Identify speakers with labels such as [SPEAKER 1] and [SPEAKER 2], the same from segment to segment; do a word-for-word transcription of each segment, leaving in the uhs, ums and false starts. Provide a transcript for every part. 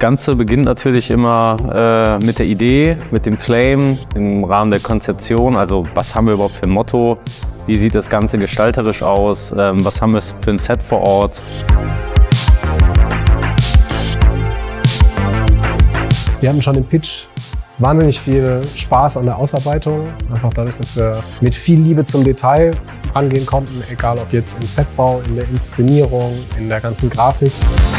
[SPEAKER 1] Ganze beginnt natürlich immer äh, mit der Idee, mit dem Claim, im Rahmen der Konzeption. Also was haben wir überhaupt für ein Motto? Wie sieht das Ganze gestalterisch aus? Ähm, was haben wir für ein Set vor Ort?
[SPEAKER 2] Wir hatten schon im Pitch wahnsinnig viel Spaß an der Ausarbeitung. Einfach dadurch, dass wir mit viel Liebe zum Detail rangehen konnten, egal ob jetzt im Setbau, in der Inszenierung, in der ganzen Grafik.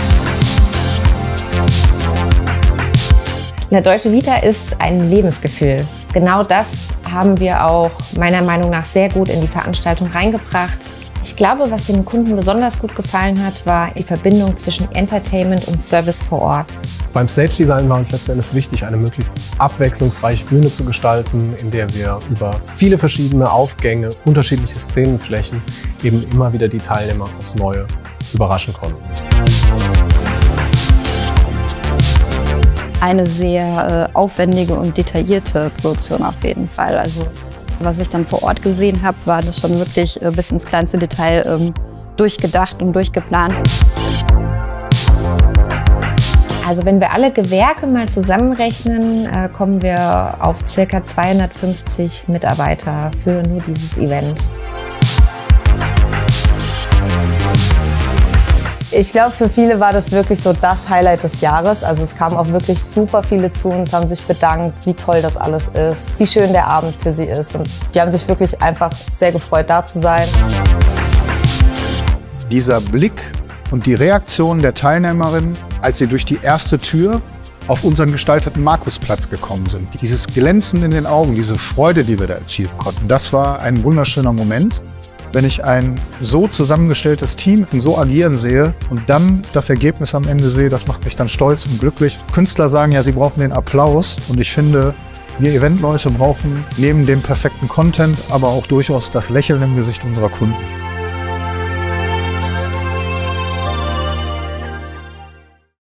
[SPEAKER 3] Eine Deutsche Vita ist ein Lebensgefühl. Genau das haben wir auch meiner Meinung nach sehr gut in die Veranstaltung reingebracht. Ich glaube, was dem Kunden besonders gut gefallen hat, war die Verbindung zwischen Entertainment und Service vor Ort.
[SPEAKER 2] Beim Stage Design war uns letzten Endes wichtig, eine möglichst abwechslungsreiche Bühne zu gestalten, in der wir über viele verschiedene Aufgänge, unterschiedliche Szenenflächen eben immer wieder die Teilnehmer aufs Neue überraschen konnten.
[SPEAKER 4] Eine sehr äh, aufwendige und detaillierte Produktion auf jeden Fall. Also was ich dann vor Ort gesehen habe, war das schon wirklich äh, bis ins kleinste Detail ähm, durchgedacht und durchgeplant.
[SPEAKER 3] Also wenn wir alle Gewerke mal zusammenrechnen, äh, kommen wir auf ca. zweihundertfünfzig Mitarbeiter für nur dieses Event.
[SPEAKER 5] Ich glaube, für viele war das wirklich so das Highlight des Jahres. Also es kamen auch wirklich super viele zu uns, haben sich bedankt, wie toll das alles ist, wie schön der Abend für sie ist. Und die haben sich wirklich einfach sehr gefreut, da zu sein.
[SPEAKER 6] Dieser Blick und die Reaktion der Teilnehmerinnen, als sie durch die erste Tür auf unseren gestalteten Markusplatz gekommen sind. Dieses Glänzen in den Augen, diese Freude, die wir da erzielen konnten, das war ein wunderschöner Moment. Wenn ich ein so zusammengestelltes Team so agieren sehe und dann das Ergebnis am Ende sehe, das macht mich dann stolz und glücklich. Künstler sagen ja, sie brauchen den Applaus und ich finde, wir Eventleute brauchen neben dem perfekten Content aber auch durchaus das Lächeln im Gesicht unserer Kunden.